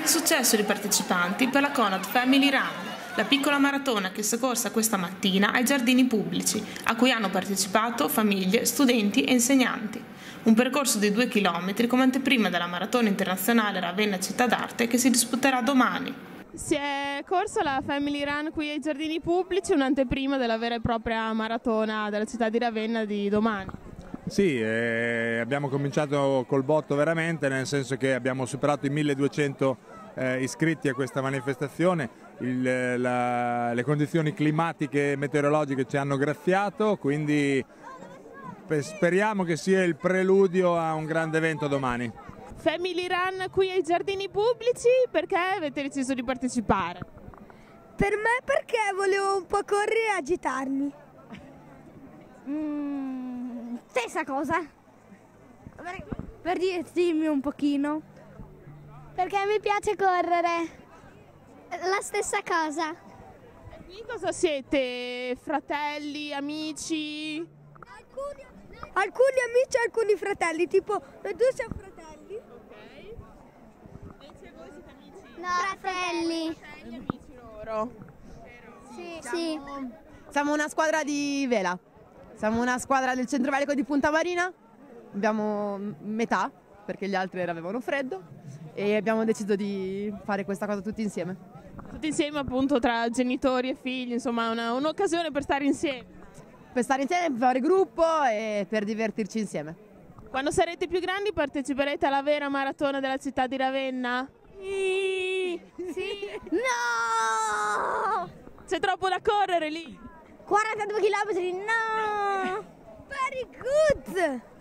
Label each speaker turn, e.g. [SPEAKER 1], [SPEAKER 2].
[SPEAKER 1] Grande successo dei partecipanti per la Conad Family Run, la piccola maratona che si è corsa questa mattina ai giardini pubblici, a cui hanno partecipato famiglie, studenti e insegnanti. Un percorso di 2 chilometri come anteprima della maratona internazionale Ravenna Città d'Arte che si disputerà domani.
[SPEAKER 2] Si è corsa la Family Run qui ai giardini pubblici, un'anteprima della vera e propria maratona della città di Ravenna di domani.
[SPEAKER 3] Sì, abbiamo cominciato col botto veramente, nel senso che abbiamo superato i 1200 iscritti a questa manifestazione. Le condizioni climatiche e meteorologiche ci hanno graziato, quindi speriamo che sia il preludio a un grande evento domani.
[SPEAKER 2] Family Run qui ai giardini pubblici, perché avete deciso di partecipare?
[SPEAKER 4] Per me perché volevo un po' correre e agitarmi.
[SPEAKER 5] Stessa cosa.
[SPEAKER 4] Per divertirmi un pochino.
[SPEAKER 5] Perché mi piace correre. La stessa cosa.
[SPEAKER 2] E qui cosa siete? Fratelli, amici?
[SPEAKER 4] Alcuni amici e alcuni fratelli, tipo noi due siamo fratelli.
[SPEAKER 2] Ok. Invece voi siete amici?
[SPEAKER 5] No, fratelli.
[SPEAKER 2] Fratelli, amici loro.
[SPEAKER 5] Sì.
[SPEAKER 6] Siamo una squadra di vela, siamo una squadra del Centro Valico di Punta Marina, abbiamo metà perché gli altri avevano freddo e abbiamo deciso di fare questa cosa tutti insieme.
[SPEAKER 2] Tutti insieme appunto tra genitori e figli, insomma un'occasione per stare insieme.
[SPEAKER 6] Per stare insieme, per fare gruppo e per divertirci insieme.
[SPEAKER 2] Quando sarete più grandi parteciperete alla vera maratona della città di Ravenna?
[SPEAKER 5] Sì. No!
[SPEAKER 2] C'è troppo da correre lì!
[SPEAKER 5] 42 km, no!
[SPEAKER 4] Very good!